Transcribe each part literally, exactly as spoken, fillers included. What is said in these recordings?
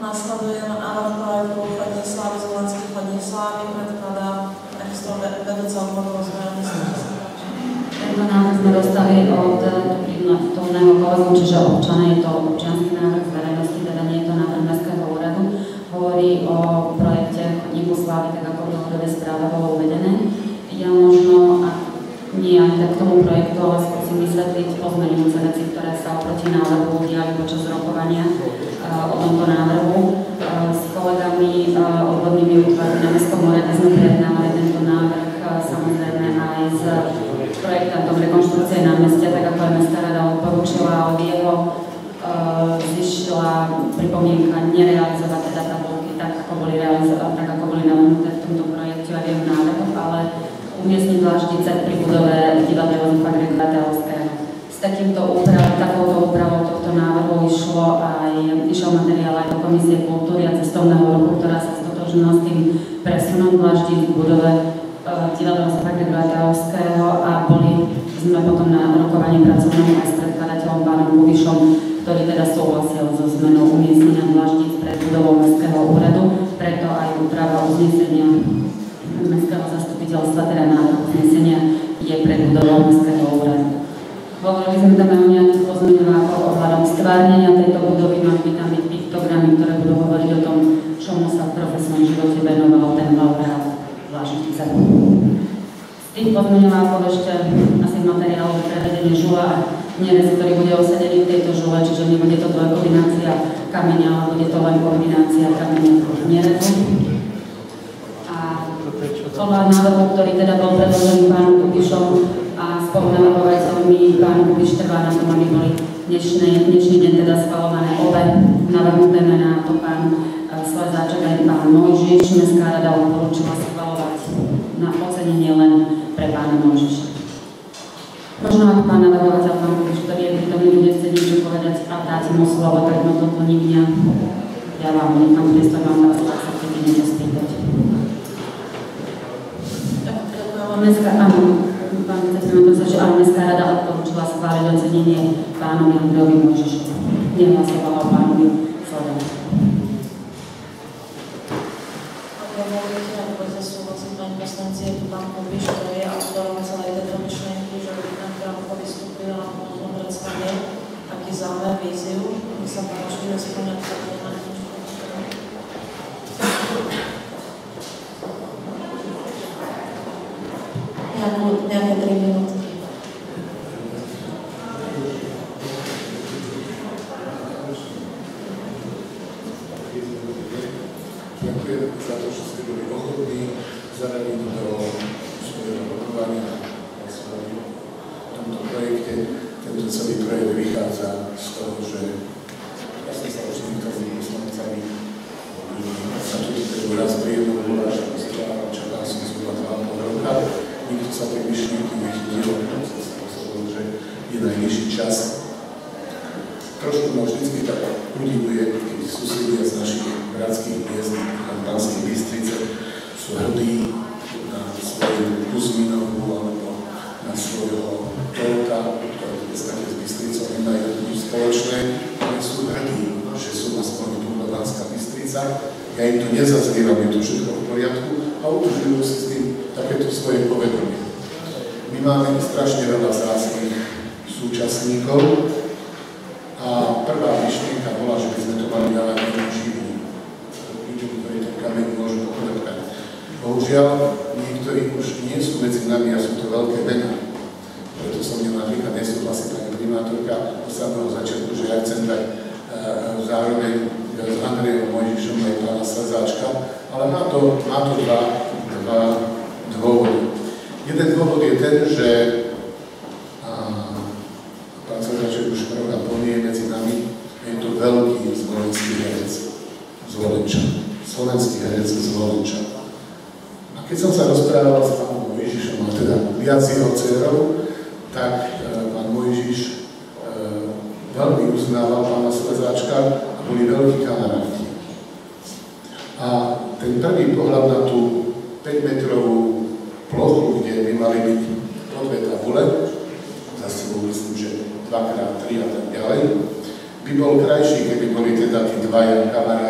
Nasleduje návrh projektu Chodní slávy z Volenských chodních slávy, predkladá takisto vedúca odboru rozvoja mesta. Tento návrh sme dostali od prítomného kolegu, čiže občana, je to občiansky návrh z verejnosti, teda nie je to návrh Mestského úradu. Hovorí o projekte Chodníku slávy, tak ako v dlhodobej správe bolo uvedené. Ja možno, ak nie ani tak k tomu projektu, ale skúsim vysvetliť pozmeňujúce veci, ktoré sa oproti návrhu diali počas rokovania uh, o tomto návrhu. Uh, s kolegami uh, odbornými útvarmi na Mestskom úrade sme prejednávali tento návrh uh, samozrejme aj s projektantom rekonštrukcie námestia, tak ako aj Mestská rada odporúčila, ale v jeho uh, zišla pripomienka nerealizovať teda tabulky tak, ako boli realizované, tak ako boli navrhnuté v tomto projekte a v jeho návrhu, ale umiestniť dlaždice pri budove divadelného agregátorského. S takýmto úprav, takouto úpravou tohto návrhu išlo aj, išiel materiál aj do Komisie kultúry a cestovného ruchu, ktorá sa stotožnila s tým presunom dlaždic v budove uh, divadelného agregátorského a boli sme potom na rokovaní pracovnom aj s predkladateľom pánom Kubišom, ktorý teda súhlasil so zmenou umiestnenia dlaždic pred budovou Mestského úradu, preto aj úprava uznesenia Mestského zastupiteľstva, teda návrh uznesenia je pred budovou Mestského úradu. Hovorili sme tam aj o nejakých pozmeňovákoch ohľadom stvárnenia tejto budovy, mali by tam byť piktogramy, ktoré budú hovoriť o tom, čomu sa v profesnom živote venoval ten laureát Dlaždice. Z tých pozmeňovákov ešte asi materiál prevedenie žula a nerez, ktorý bude osadený v tejto žule, čiže nebude to dvojkombinácia kameňa, ale bude to len kombinácia kameňa a nerezu. Podľa návrhu, ktorý teda bol predložený pánom Kubišom a spolunavrhovateľmi, pán Kubiš trvá na tom, aby boli dnešný deň teda schvalované obe navrhnuté mená, to pán Slezáček aj pán Mojžiš. Mestská rada odporúčila schvalovať na ocenenie len pre pána Mojžiša. Možno ak pán navrhovateľ, pán Kubiš, ktorý je prítomný, bude chcieť niečo povedať a dáte mu slovo, tak no toto nikdia. Ja vám nechám priestor, vám vás sa chcete niečo spýtať. Mestská, áno, pán vicepremiér, že aj Mestská rada odporúčila schváliť ocenenie pánovi Andrejovi Mojžišovi. Nehlasovala o pánovi Sledáčovi. Ak dovolíte, ak budete súhlasiť, pani poslanci, je tu pán Kubiš, ktorý je autorom celej tejto myšlienky, že by tam krátko vystúpil a možno predstavil taký zámer, víziu. My sa páči, že spĺňať to na nejaké tri minútky. Ďakujem za to, že ste boli ochotní zaradiť do svojho rokovania a v tomto projekte. Tento celý projekt vychádza z toho, že ja som sa už s niektorými poslancami na túto tému raz príjemnú bola, že rozprávam, čo vás som zhruba dva a pol roka. Nikto sa tej myšlienky nechytil, že je najvyšší čas. Trošku ma vždycky tak udivuje, keď susedia z našich bratských miest, Banskej Bystrice, sú hrdí na svoju Kuzminovú alebo na svojho Tolka, ktorý dnes také s Bystricou nemajú nič spoločné, ale sú hrdí, že sú aspoň tu Banská Bystrica. Ja im to nezazlievam, je to všetko v poriadku a udržujú si s tým takéto svoje povedomie. My máme strašne veľa vzácnych súčasníkov a prvá myšlienka bola, že by sme to mali dávať jednu živú. Ľuďom, ktorí ten kameň môžu poklepkať. Bohužiaľ, niektorí už nie sú medzi nami a sú to veľké mená. Preto som mňa napríklad nesúhlasí pani primátorka od samého začiatku, že ja chcem dať e, zároveň s Andrejom Mojžišom aj pána Slezáčka, ale má to, má to dva, dva dôvody. Jeden dôvod je ten, že a, pán Slezáček už rok a pol nie je medzi nami, je to veľký zvolenský herec z Volenča. Slovenský herec z Volenča. A keď som sa rozprával s pánom Mojžišom, a teda viac jeho dcerou, tak e, pán Mojžiš e, veľmi uznával pána Slezáčka a boli veľkí kamaráti. A ten prvý pohľad na tú päťmetrovú plochu, kde by mali byť po dve tabule, zase myslím, že dvakrát, tri a tak ďalej, by bol krajší, keby boli teda tí dvaja kamaráti v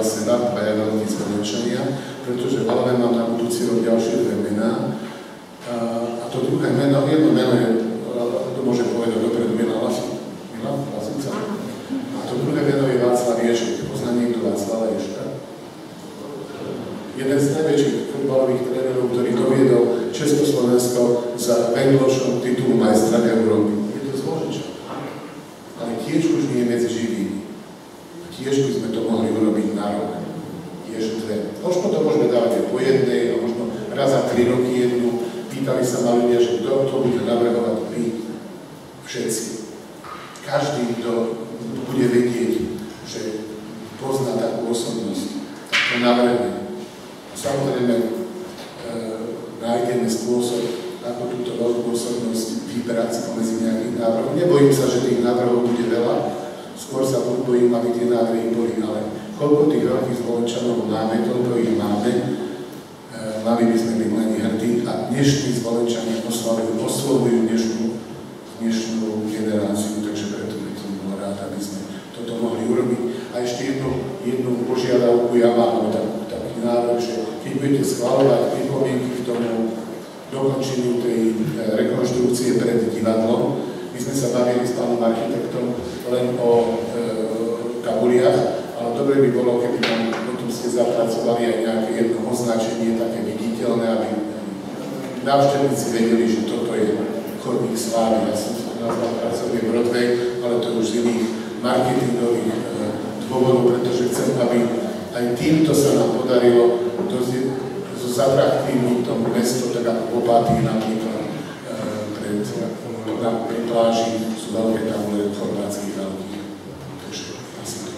vedľa seba, dvaja veľkí Slovenčania, pretože v hlave mám na budúci rok ďalšie dve mená. A to druhé meno, jedno meno je, to môžem povedať dopredu, Milan Lasica. Milan Lasica. A to druhé meno je Václav Ježek. Pozná niekto Václava Ježka? Jeden z najväčších futbalových trénerov, ktorý doviedol Československo za Venglošom titul majstra Európy. Je to zložiča. Ale tiež už nie je medzi živými. Tiež by sme to mohli urobiť na rok. Tiež dve. Možno to môžeme dávať aj po jednej, a možno raz za tri roky jednu. Pýtali sa ma ľudia, že kto to bude navrhovať vy. Všetci. Každý, kto bude vedieť, že pozná takú osobnosť, tak to navrhne. A samozrejme, e, nájdeme spôsob, ako túto veľkú osobnosť vybrať spomedzi nejakých návrhov. Nebojím sa, že tých návrhov bude veľa. Skôr sa bojím, aby tie návrhy boli, ale koľko tých veľkých Zvolenčanov máme, toľko ich máme, e, mali by sme byť na nich hrdí a dnešní Zvolenčania oslovujú, oslovujú dnešnú, dnešnú generáciu, takže preto by som bol rád, aby sme toto mohli urobiť. A ešte jednu, jednu požiadavku ja mám, tak, taký návrh, že keď budete schvaľovať pripomienky k tomu dokončeniu tej e, rekonštrukcie pred divadlom, my sme sa bavili s pánom architektom len o e, kabuliach, ale dobre by bolo, keby tam potom ste zapracovali aj nejaké jedno označenie, také viditeľné, aby návštevníci vedeli, že toto je chodník slávy. Ja som sa nazval pracovný Broadway, ale to už z iných marketingových e, dôvodov, pretože chcem, aby aj týmto sa nám podarilo zatraktívniť tomu mesto, tak ako v Opatii napríklad e, pred na pri pláži sú veľké tabule chorvátskych veľkých. Takže asi to.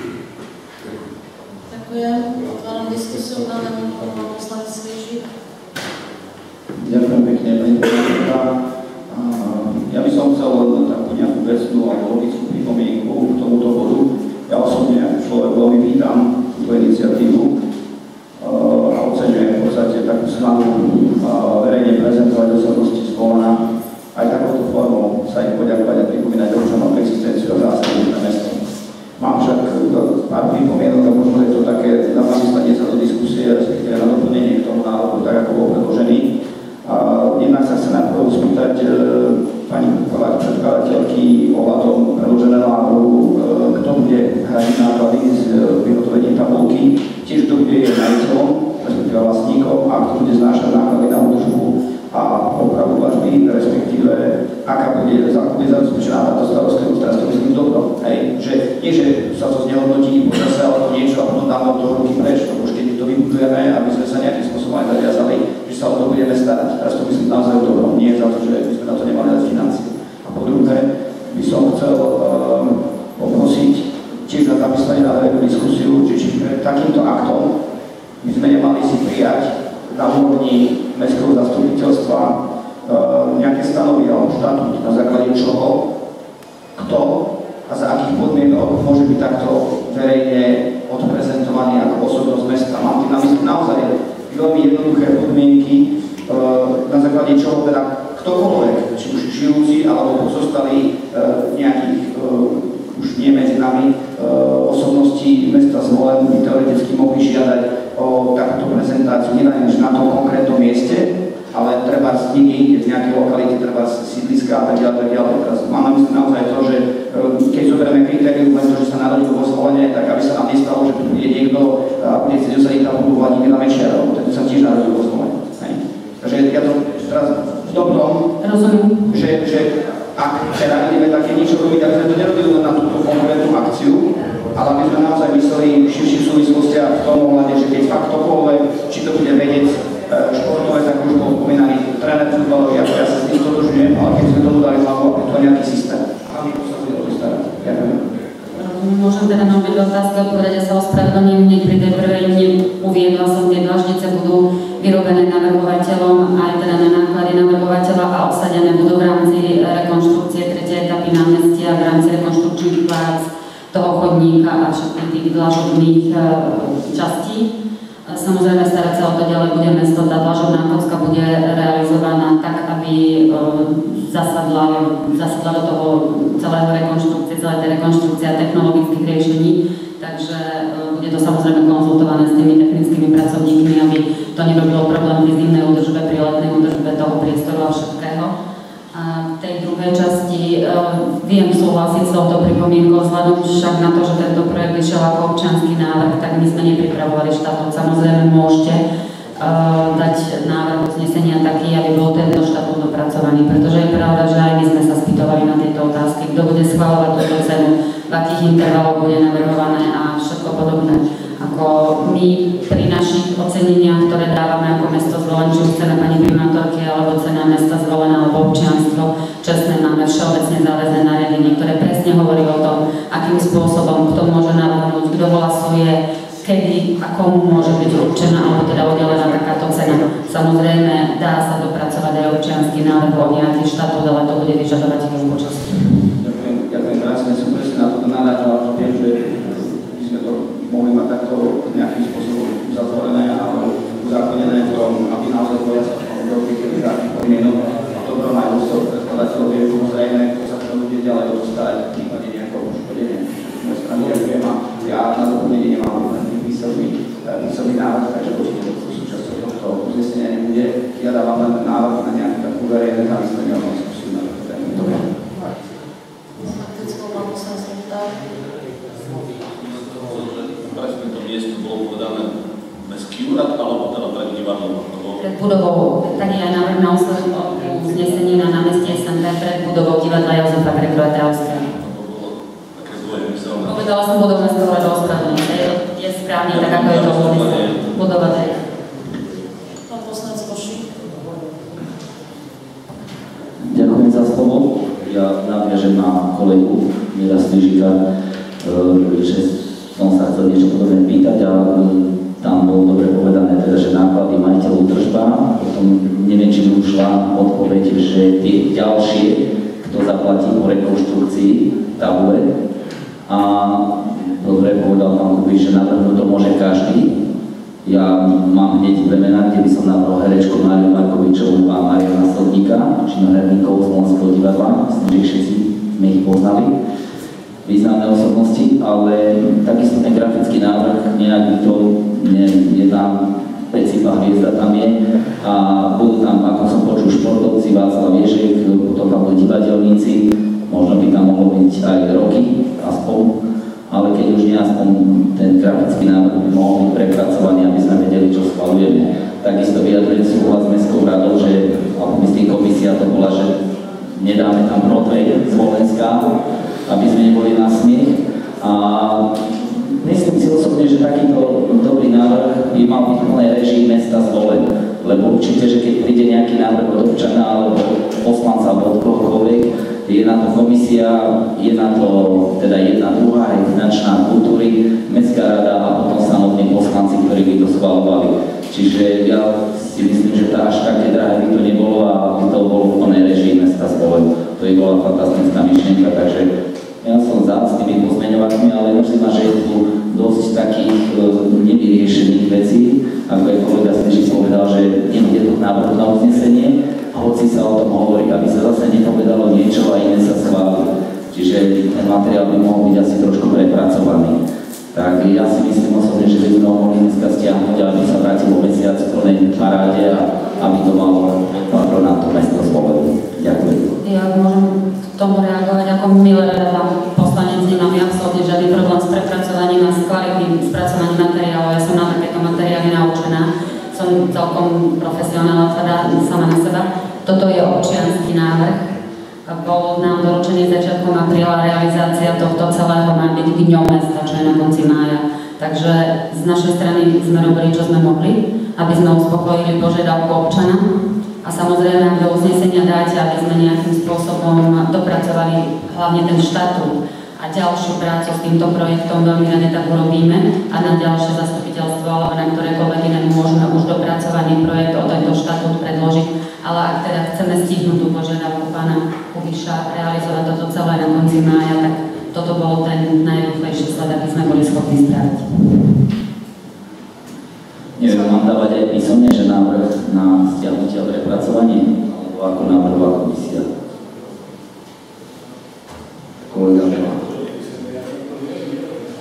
Ďakujem. Otváram diskusiu na tému poslanec Svižík. Ďakujem pekne, pani prezidenta. Ja by som chcel len takú nejakú vecnú alebo logickú pripomienku k tomuto bodu. Ja osobne ako človek veľmi vítam túto iniciatívu a oceňujem v podstate takú snahu verejne prezentovať osobnosti Zvolena. Aj takouto formou sa im poďakovať a pripomínať občanom existenciu a zásady na mesto. Mám však pár pripomienok a možno je to také na zamyslenie sa do diskusie, respektíve na doplnenie k tomu návrhu, tak ako bol predložený. A jednak sa chcem najprv spýtať e, pani predkladateľky ohľadom predloženého návrhu, e, kto bude hradiť náklady s e, vyhotovením tabulky, tiež kto bude jej majiteľom, respektíve vlastníkom, a kto bude znášať náklady na údržbu a opravu dlažby, respektíve aká bude, bude zabezpečená táto starostlivosť, teraz to myslím dobro. Hej, že nie, že sa to znehodnotí počase alebo niečo a potom dáme od toho ruky preč, lebo už keď to vybudujeme, aby sme sa nejakým spôsobom aj zaviazali, že sa o to budeme starať. Teraz to myslím naozaj dobro, nie za to, že by sme na to nemali dať financie. A po druhé, by som chcel um, poprosiť tiež na zamyslenie na verejnú diskusiu, že či pred takýmto aktom by sme nemali si prijať na úrovni mestského zastupiteľstva e, nejaké stanovy alebo štatút, na základe čoho, kto a za akých podmienok môže byť takto verejne odprezentovaný ako osobnosť mesta. Mám tým na mysli naozaj veľmi jednoduché podmienky, e, na základe čoho teda ktokoľvek, či už žijúci alebo pozostali e, nejakých e, už nie medzi nami e, osobnosti mesta Zvolen by teoreticky mohli žiadať o takúto prezentáciu, nielen na tom konkrétnom mieste, ale treba z nich v nejakej lokalite, treba z sídliska a tak ďalej, tak ďalej. Teraz mám na mysli naozaj to, že keď zoberieme kritérium len to, že sa narodil vo Zvolene, tak aby sa nám nestalo, že tu bude niekto a bude chcieť usadiť tam budú Vladimíra Mečiara, lebo ten sa tiež narodil vo Zvolene. Takže ja to teraz v dobrom, že, že ak teda ideme také niečo robiť, tak sme to nerobili len na túto konkrétnu akciu, ale aby sme naozaj mysleli v širších súvislostiach v tom ohľade, že keď fakt ktokoľvek, či to bude vedieť športové, tak už bol spomínaný tréner futbalový, ako ja sa s tým stotožňujem, ale keď sme tomu dali hlavu, ako to nejaký systém. A my sa bude o to starať. Ďakujem. Môžem teda na obe otázky odpovedať, ja sa ospravedlňujem, hneď pri tej prvej uviedla som, tie dlaždice budú vyrobené navrhovateľom aj teda na náklady navrhovateľa a obsadené budú v rámci rekonštrukcie tretej etapy námestia, v rámci rekonštrukčných prác toho chodníka a všetkých tých dlažobných častí. Samozrejme, starať sa o to ďalej bude mesto, tá dlažobná kocka bude realizovaná tak, aby zasadla, zasadla do toho celého rekonštrukcie, celé tej rekonštrukcie a technologických riešení, tak takže bude to samozrejme konzultované s tými technickými pracovníkmi, aby to nerobilo problém pri zimnej údržbe, pri letnej údržbe toho priestoru a všetkého. A v tej druhej časti uh, viem súhlasiť s touto pripomienkou, vzhľadom však na to, že tento projekt išiel ako občiansky návrh, tak my sme nepripravovali štatút. Samozrejme môžete uh, dať návrh uznesenia taký, aby bol tento štatút dopracovaný, pretože je pravda, že aj my sme sa spýtovali na tieto otázky, kto bude schvaľovať túto cenu, v akých intervaloch bude navrhované a všetko podobné. Ako my pri našich oceneniach, ktoré dávame ako mesto Zvolen, či už cena pani primátorky, alebo cena mesta Zvolen, alebo občianstvo čestné, máme všeobecne záväzné nariadenie, ktoré presne hovorí o tom, akým spôsobom kto môže navrhnúť, kto hlasuje, kedy a komu môže byť určená alebo teda oddelená takáto cena. Samozrejme, dá sa dopracovať aj občiansky návrh o nejaký štatút, ale to bude vyžadovať chvíľu času. Ďakujem, ďakujem krásne, som presne na to nadážal, že viem, že by sme to mohli mať takto nejakým spôsobom uzatvorené alebo uzákonené v tom, aby naozaj bolo jasné do tých základných podmienok. A to pro najústov predkladateľov je zrejme, kto sa to bude ďalej dostať v prípade nejakého poškodenia. Z mojej strany ďakujem a ja na doplnenie nemám len písomný návrh, takže určite to súčasťou tohto uznesenia nebude. Ja dávam len návrh na nejakú takú verejnú zamyslenie o diskusiu na toto tému. Dobre. Presne to miesto bolo povedané mestský úrad, alebo teda pred divadlom? Pred budovou, tak je aj návrh na uznesenie na námestie es en té pred budovou divadla Jozefa Gregora Teovského. Také dvojmyselné. Povedala som budovné skôr do ospravedlnice, je správne, tak ako je to uznesenie. Budova D. Pán poslanec Košík. Ďakujem za slovo. Ja nadviažem na kolegu Mira Snežika, že som sa chcel niečo podobné pýtať a tam bolo dobre povedané, teda, že náklady majiteľov držba, potom neviem, či by ušla odpoveď, že tie ďalšie, kto zaplatí po rekonštrukcii tabule. A dobre povedal pán Kubiš, že navrhnúť to môže každý. Ja mám hneď dve mená, kde by som navrhol herečku Máriu Markovičovú a Mariana Sodníka, činoherníkov z Slovenského divadla, myslím, že všetci sme ich poznali, významné osobnosti, ale takisto ten grafický návrh, nejak by to, ne, je tam Pecipa hviezda tam je a budú tam, ako som počul, športovci, Václav Ježek, potom tam budú divadelníci, možno by tam mohlo byť aj roky, aspoň, ale keď už nie, aspoň ten grafický návrh by mohol byť prepracovaný, aby sme vedeli, čo schvaľujeme. Takisto vyjadrujem súhlas s mestskou radou, že, alebo myslím, komisia to bola, že nedáme tam Broadway z Volenska, aby sme neboli na smiech. A myslím si osobne, že takýto dobrý návrh by mal byť v plnej režii mesta Zvolen. Lebo určite, že keď príde nejaký návrh od občana alebo poslanca alebo od kohokoľvek, je na to komisia, je na to teda jedna druhá, aj finančná kultúry, mestská rada a potom samotní poslanci, ktorí by to schvaľovali. Čiže ja si myslím, že tá až také drahé by to nebolo a by to bolo v plnej režii mesta Zvolen. To by bola fantastická myšlienka, takže ja som za s tými pozmeňovacími, ale mrzí ma, že je tu dosť takých uh, nevyriešených vecí, ako aj kolega Snežík povedal, že nebude tu návrh na uznesenie, hoci sa o tom hovorí, aby sa zase nepovedalo niečo a iné sa schváli. Čiže ten materiál by mohol byť asi trošku prepracovaný. Tak ja si myslím osobne, že by sme ho mohli dneska stiahnuť, aby sa vrátilo mesiac v plnej paráde a aby to malo patronátu mesto Zvolen. Ďakujem. Ja môžem k tomu reagovať, ako milé vám poslanec nemám ja absolútne žiadny problém s prepracovaním a s kvalitným spracovaním materiálov. Ja som na takéto materiály naučená, som celkom profesionálna teda sama na seba. Toto je občiansky návrh. Bol nám doručený začiatkom apríla, realizácia tohto celého má byť dňom mesta, čo je na konci mája. Takže z našej strany sme robili, čo sme mohli, aby sme uspokojili požiadavku občana. A samozrejme, ak do uznesenia dáte, aby sme nejakým spôsobom dopracovali hlavne ten štatút a ďalšiu prácu s týmto projektom, veľmi rade tak urobíme a na ďalšie zastupiteľstvo alebo na ktorékoľvek iné môžeme už dopracovaný projekt o tento štatút predložiť. Ale ak teda chceme stihnúť tú požiadavku pána Kubiša realizovať toto celé na konci mája, tak toto bol ten najrýchlejší sled, aby sme boli schopní spraviť. Neviem, mám dávať aj písomne, že návrh na stiahnutie a prepracovanie, alebo ako návrhová komisia. Kolega Mila.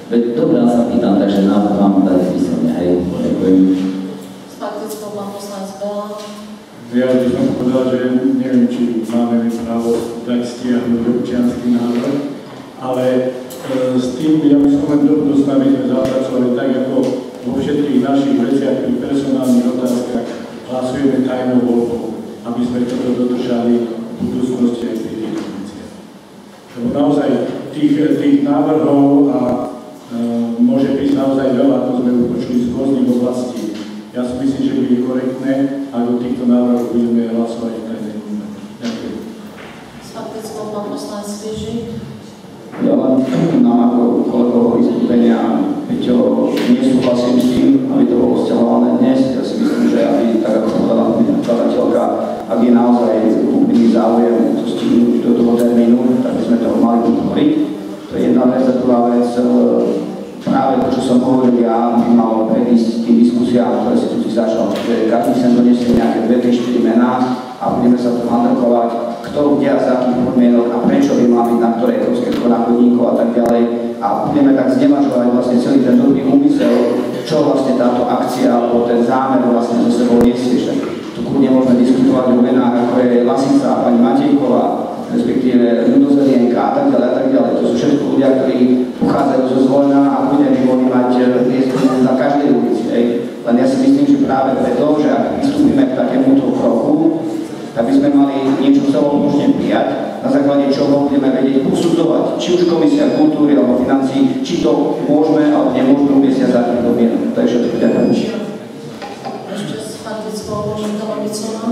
Veď dobre, ja sa pýtam, takže návrh vám dať písomne, hej, ďakujem. S faktickou pán poslanec Bela. Ja by som povedal, že neviem, či máme právo dať stiahnuť občiansky návrh, ale e, s tým, ja by som len dohodol, aby sme zapracovali tak, ako vo všetkých našich veciach pri personálnych otázkach hlasujeme tajnou voľbou, aby sme toto dodržali v budúcnosti aj pri tých veciach. Lebo naozaj tých, tých návrhov a e, môže byť naozaj veľa, ako sme už počuli z rôznych oblastí. Ja si myslím, že bude korektné, ak do týchto návrhov budeme hlasovať v tajnej voľbe. Ďakujem. S faktickou pán poslanec Spiži. Ja len nám ako kolegovho vystúpenia, Peťo, nesúhlasím s tým, aby to bolo vzťahované dnes. Ja si myslím, že aby, tak ako povedala nakladateľka, ak je naozaj úplný záujem to stihnúť do toho termínu, tak by sme toho mali podporiť. To je jedna vec. A druhá vec, práve to, čo som hovoril ja, by malo predísť tým diskusiám, ktoré si tu si začal. Že každý sem donesie nejaké dve tri štyri mená a budeme sa tu handrkovať, kto kde a za akých podmienok a prečo by mal byť na ktoré koľko náchodníkov a tak ďalej. A budeme tak znevažovať vlastne celý ten dobrý úmysel, čo vlastne táto akcia alebo ten zámer vlastne so sebou nesie. Tu kľudne môžeme diskutovať o menách, ako je Lasica, pani Matejková, respektíve Ľudozelienka a tak ďalej a tak ďalej. To sú všetko ľudia, ktorí pochádzajú zo Zvolena a ľudia by mohli mať priestor na každej ulici. Ej. Len ja si myslím, že práve preto, že ak pristúpime k takémuto kroku, tak by sme mali niečo celoplošne prijať, na základe čoho budeme vedieť posudzovať, či už Komisia kultúry alebo financií, či to môžeme alebo nemôžeme umiestniť za tých domienok. To je všetko. Ďakujem. Ešte s faktickou Boženka Lobicová.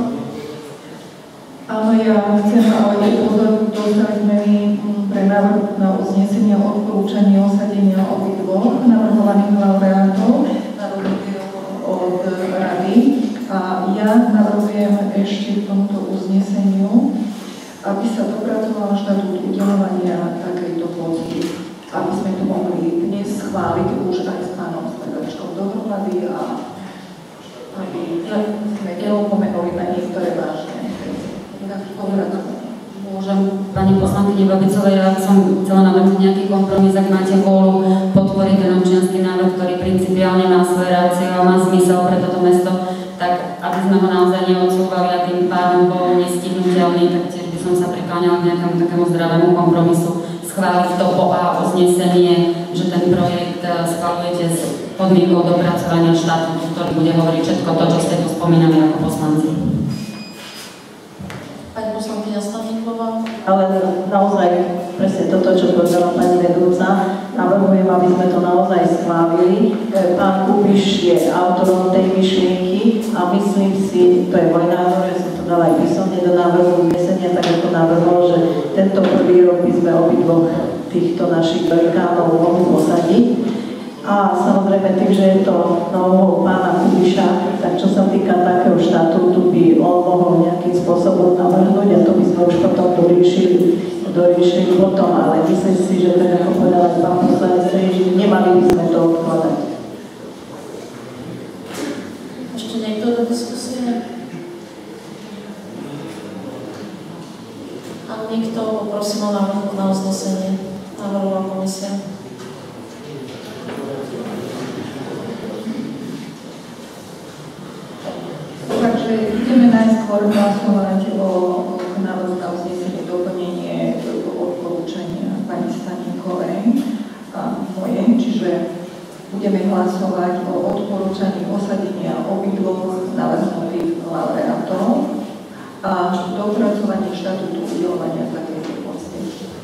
Áno, ja chcem ale upozorniť, dostali sme mi pre návrh na uznesenie odporúčanie osadenia obidvoch navrhovaných laureátov od rady. A ja navrhujem ešte k tomuto uzneseniu, aby sa dopracoval štatút udeľovania takejto pocty, aby sme to mohli dnes schváliť už aj s pánom Sledačkom dohromady a aby sme neopomenuli na niektoré vážne. Môžem, pani poslankyni Babicovej, ja som chcela navrhnúť nejaký kompromis, ak máte vôľu podporiť ten občiansky návrh, ktorý principiálne má svoje rácio a má zmysel pre toto mesto, tak aby sme ho naozaj neodsúvali a tým pádom bol nestihnutelný, tak tiež by som sa prikláňala k nejakému takému zdravému kompromisu, schváliť to po A uznesenie, že ten projekt schvaľujete s podmienkou dopracovania štatútu, ktorý bude hovoriť všetko to, čo ste tu spomínali ako poslanci. Pani poslankyňa Staníková. Ale naozaj presne toto, čo povedala pani vedúca, navrhujem, aby sme to naozaj schválili. Pán Kubiš je autorom tej myšlienky a myslím si, to je môj názor, že som to dala aj písomne do návrhu uznesenia, tak ako navrhol, že tento prvý rok by sme obidvoch týchto našich velikánov mohli posadiť. A samozrejme tým, že je to novou pána Kubiša, tak čo sa týka takého štatútu, by on mohol nejakým spôsobom navrhnúť a to by sme už potom doriešili, doriešili potom, ale myslím si, že tak ako povedala pán poslanec, že nemali by sme to odkladať. Ešte niekto do diskusie? Ak nikto, poprosím o návrh na uznesenie. Návrhová komisia. Takže ideme najskôr hlasovať o návrhu na uznesenie doplnenie odporúčania pani Staníkovej a moje, čiže budeme hlasovať o odporúčaní osadenia obidvoch navrhnutých laureátov a dopracovanie štatútu udeľovania takejto pocty.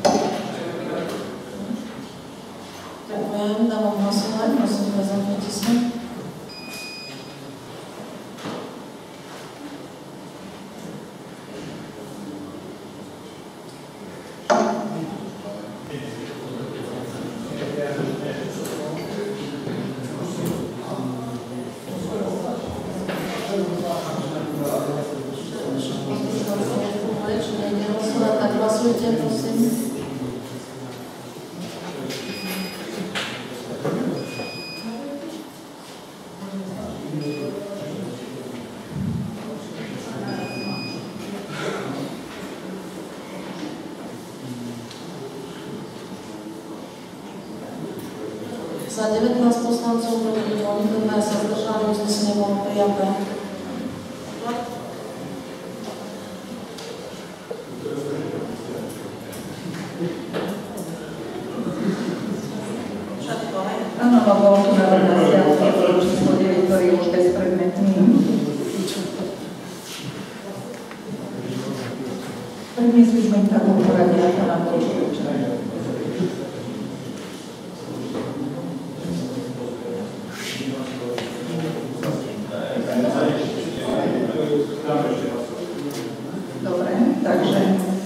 Ďakujem, dávam hlasovať, prosím, prezentujte sa. Za devätnásť poslancov, proti nikto, dva sa zdržali, uznesenie bolo prijaté. Áno, no bol tu návrh na stiahnutie bodu číslo deväť, ktorý je už bezpredmetný. Predniesli sme im takú poradne, ako nám to už určené. Dobre, takže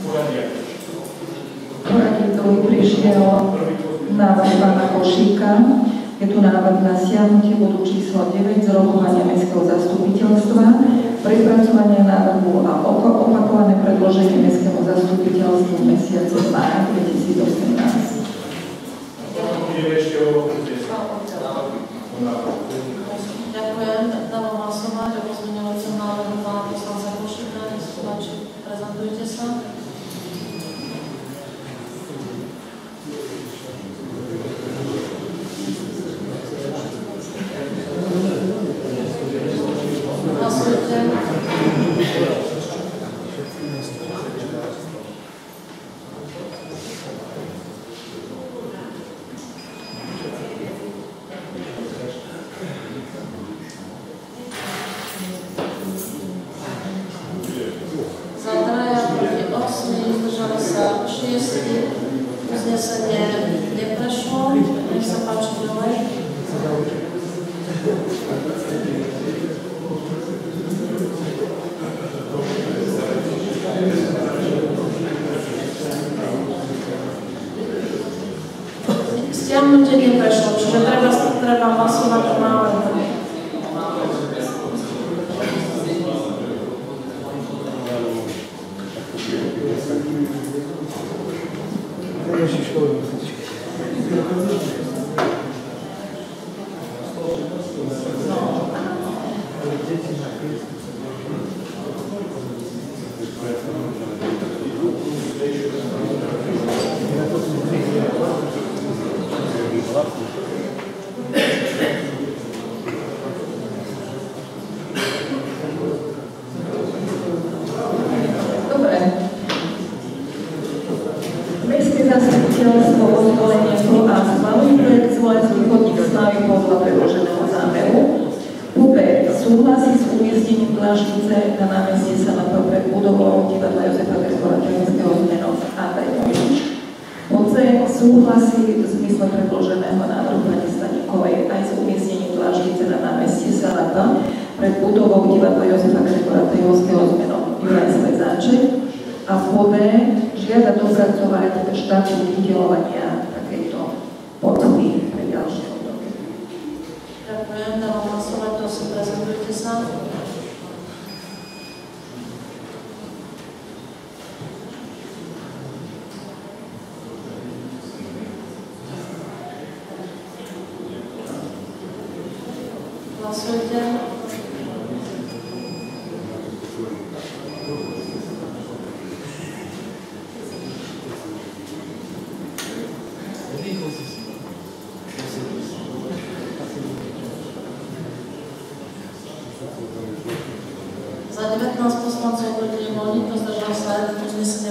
poradí druhý prišiel návrh pána Košíka. Je tu návrh na stiahnutie bodu číslo deväť z rokovania Mestského zastupiteľstva, prepracovanie návrhu a opakované predloženie Mestskému zastupiteľstvu v mesiaci máj dvetisícosemnásť. Ďakujem. Dávam hlasovať o pozmeňovacom návrhu pána poslanca Košíka. Nech sa páči, prezentujte sa. Hlasujte. Za traja proti osmi, zdržali sa šiesti. Uznesenie neprešlo. Nech sa páči ďalej. Stiahnutie neprešlo, čiže treba, treba hlasovať o návrhu. Zastupiteľstvo o zvolenie pro A schválený projekt Zvolenský chodník staví podľa predloženého zámeru. Po B. Súhlasí s umiestnením dlažnice na námestie Salapa pred budovou divadla Jozefa Gregora Tajovského zmenom Andrej Mojžiš. Po C. Súhlasí v zmysle predloženého návrhu pani Staníkovej aj s umiestnením dlažnice na námestie Salapa pred budovou divadla Jozefa Gregora Tajovského zmenom Juraj Slezáček. A po D. žiada dopracovať štátu vydeľovania takejto podpory pre ďalšie obdobie. Ďakujem, dávam hlasovať, prosím, prezentujte sa. Hlasujte. Za devätnásť poslancov, proti nebolo nikto, zdržal sa jeden, uznesenie